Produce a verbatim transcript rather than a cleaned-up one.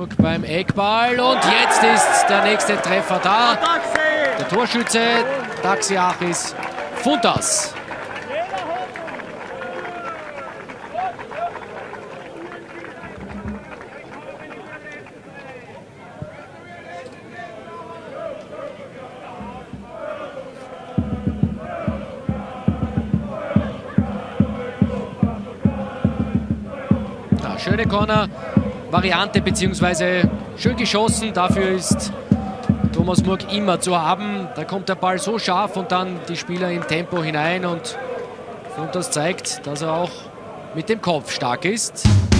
Beim Eckball und jetzt ist der nächste Treffer da. Der Torschütze Taxiachis Funtas. Ja, schöne Corner-Variante beziehungsweise schön geschossen. Dafür ist Thomas Murg immer zu haben. Da kommt der Ball so scharf und dann die Spieler im Tempo hinein und Funtas zeigt, dass er auch mit dem Kopf stark ist.